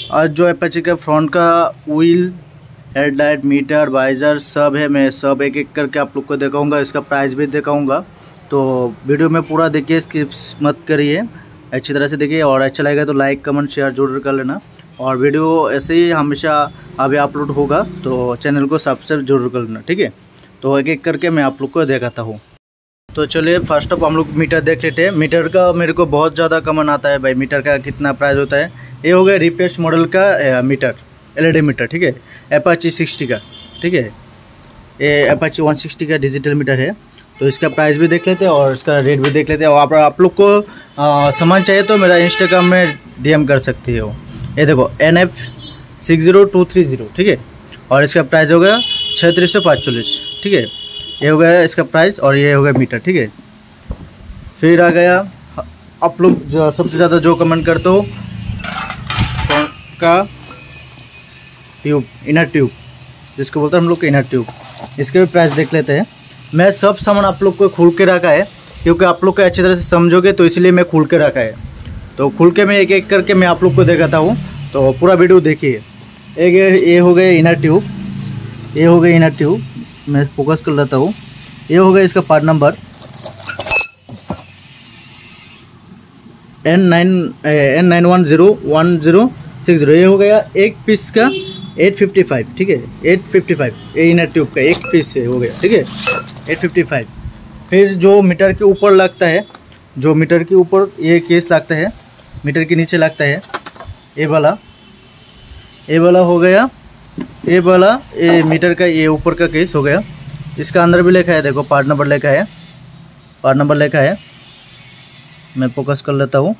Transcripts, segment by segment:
और जो अपाची का फ्रंट का व्हील, हेडलाइट, मीटर, वाइजर सब है। मैं सब एक एक करके आप लोग को दिखाऊंगा, इसका प्राइस भी दिखाऊंगा। तो वीडियो में पूरा देखिए, स्किप मत करिए, अच्छी तरह से देखिए। और अच्छा लगेगा तो लाइक कमेंट शेयर जरूर कर लेना। और वीडियो ऐसे ही हमेशा अभी अपलोड होगा तो चैनल को सब्सक्राइब जरूर कर लेना, ठीक है। तो एक एक करके मैं आप लोग को दिखाता हूँ। तो चलिए फर्स्ट ऑफ हम लोग मीटर देख लेते हैं। मीटर का मेरे को बहुत ज़्यादा कमेंट आता है भाई, मीटर का कितना प्राइस होता है। ये हो गया रिफ्रेश मॉडल का मीटर, एलईडी मीटर, ठीक है, अपाची 60 का, ठीक है। ये अपाची 160 का डिजिटल मीटर है। तो इसका प्राइस भी देख लेते हैं और इसका रेट भी देख लेते हैं। और आप लोग को सामान चाहिए तो मेरा इंस्टाग्राम में डीएम कर सकती हो। ये देखो NF60230, ठीक है। और इसका प्राइस हो गया 3645, ठीक है। ये हो गया इसका प्राइस और ये हो गया मीटर, ठीक है। फिर आ गया आप लोग जो सबसे ज़्यादा जो कमेंट करते हो का ट्यूब, इनर ट्यूब जिसको बोलते हैं हम लोग इनर ट्यूब, इसके भी प्राइस देख लेते हैं। मैं सब सामान आप लोग को खोल के रखा है क्योंकि आप लोग को अच्छी तरह से समझोगे, तो इसलिए मैं खोल के रखा है। तो खोल के मैं एक एक करके मैं आप लोग को दिखाता हूँ, तो पूरा वीडियो देखिए। एक ये हो गया इनर ट्यूब, ये हो गया इनर ट्यूब, मैं फोकस कर लेता हूँ। ये हो गया इसका पार्ट नंबर N910160। ये हो गया एक पीस का 855, ठीक है, 855 ये इनर ट्यूब का एक पीस है, हो गया, ठीक है, 855। फिर जो मीटर के ऊपर लगता है, जो मीटर के ऊपर ये केस लगता है, मीटर के नीचे लगता है, ये वाला हो गया, ये वाला ये मीटर का ये ऊपर का केस हो गया। इसका अंदर भी लिखा है, देखो पार्ट नंबर लिखा है, पार्ट नंबर लिखा है। मैं फोकस कर लेता हूँ,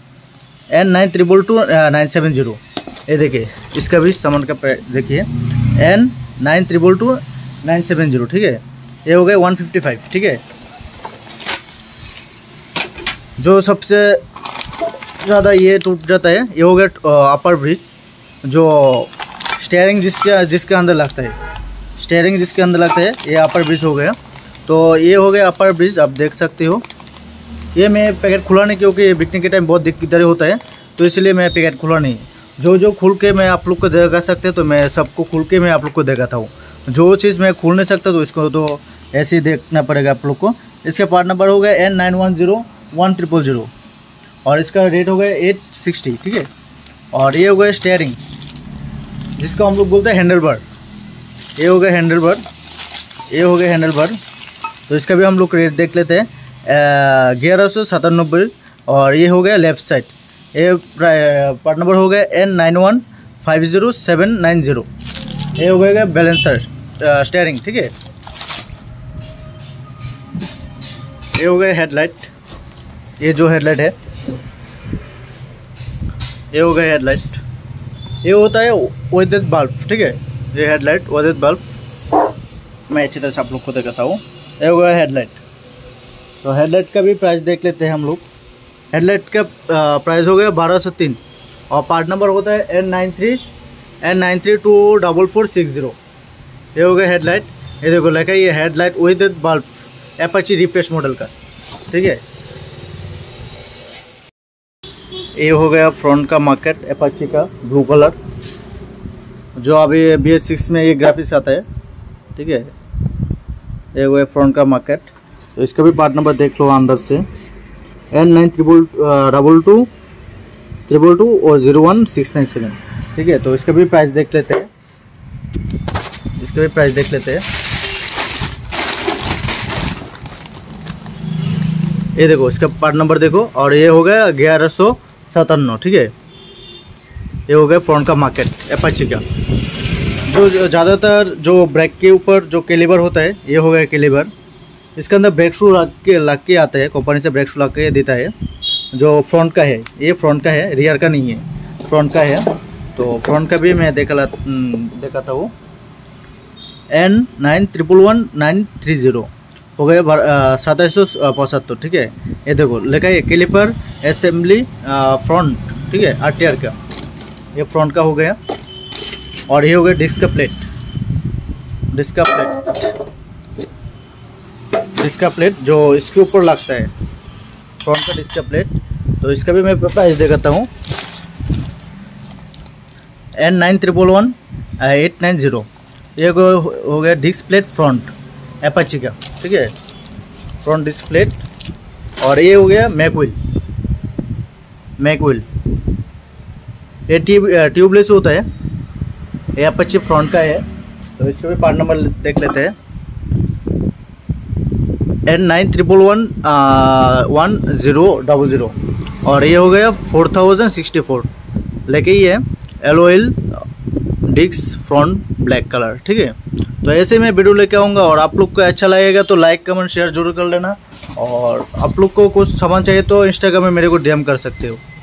N922970। ये देखिए इसका भी सामान का देखिए, N922970, ठीक है। ये हो गया 155, ठीक है। जो सबसे ज़्यादा ये टूट जाता है, ये हो गया अपर ब्रिज, जो स्टीयरिंग जिसके अंदर लगता है, स्टीयरिंग जिसके अंदर लगता है, ये अपर ब्रिज हो गया। तो ये हो गया अपर ब्रिज, आप देख सकते हो। ये मैं पैकेट खुला नहीं क्योंकि बिकने के टाइम बहुत दिक्कत होता है, तो इसलिए मैं पैकेट खुला नहीं। जो खुल के मैं आप लोग को दिखा सकते तो मैं सबको खुल के मैं आप लोग को दिखाता हूँ। जो चीज़ मैं खोल नहीं सकता तो इसको तो ऐसे ही देखना पड़ेगा आप लोग को। इसका पार्ट नंबर हो गया N910100 और इसका रेट हो गया 860, ठीक है। और ये हो गया स्टीयरिंग जिसको हम लोग बोलते हैं हैंडल बार, ये हो गया हैंडल बार, ये हो गया हैंडल बार। तो इसका भी हम लोग रेट देख लेते हैं, 1197। और ये हो गया लेफ़्ट साइड, ये पार्ट नंबर हो गया N9150790। ये हो गया बैलेंसर स्टीयरिंग, ठीक है। ये हो गया हेडलाइट, ये जो हेडलाइट है, ये हो गया हेडलाइट। ये होता है विद्युत बल्ब, ठीक है, ये हेडलाइट विद्युत बल्ब। मैं अच्छी तरह से आप लोग को दिखाता हूँ। ये हो गया हेडलाइट। तो हेडलाइट का भी प्राइस देख लेते हैं हम लोग। हेडलाइट का प्राइस हो गया 1203 और पार्ट नंबर होता है N932440। ये हो गया हेडलाइट। ये देखो लिखा है, ये headlight with bulb Apache refresh model का, ठीक है। ये हो गया फ्रंट का मार्केट अपाची का ब्लू कलर, जो अभी BS6 में ये ग्राफिक्स आता है, ठीक है। ये हो गया फ्रंट का मार्केट। तो इसका भी पार्ट नंबर देख लो अंदर से, N9222 और 01697, ठीक है। तो इसका भी प्राइस देख लेते हैं, इसका भी प्राइस देख लेते हैं। ये देखो इसका पार्ट नंबर देखो, और ये हो गया 1157, ठीक है। ये हो गया फ्रंट का मार्केट अपाची का। जो ज़्यादातर जो ब्रेक के ऊपर जो कैलिबर होता है, ये हो गया कैलिबर। इसके अंदर ब्रेक शू लग के आता है, कंपनी से ब्रेक शू लग के देता है। जो फ्रंट का है, ये फ्रंट का है, रियर का नहीं है, फ्रंट का है। तो फ्रंट का भी मैं दिखाता हूँ, N911930 हो गया 2775, ठीक है। ये देखो लिखा है कैलिपर असेंबली फ्रंट, ठीक है, RTR का, ये फ्रंट का हो गया। और ये हो गया डिस्क प्लेट, डिस्क प्लेट जो इसके ऊपर लगता है, फ्रंट का डिस्क प्लेट। तो इसका भी मैं प्राइस दिखाता हूँ। N9111 890। ये हो गया डिस्क प्लेट फ्रंट अपाची का, ठीक है, फ्रंट डिस्क प्लेट। और ये हो गया मैकविल, ये ट्यूबलेस होता है, ये अपाची फ्रंट का है। तो इसके भी पार्ट नंबर देख लेते हैं। N91111000। और ये हो गया 4064, लेके ये L O L disc front black colour, ठीक है। तो ऐसे मैं वीडियो लेके आऊँगा, और आप लोग को अच्छा लगेगा तो लाइक कमेंट शेयर जरूर कर लेना। और आप लोग को कुछ सामान चाहिए तो इंस्टाग्राम में मेरे को डीएम कर सकते हो।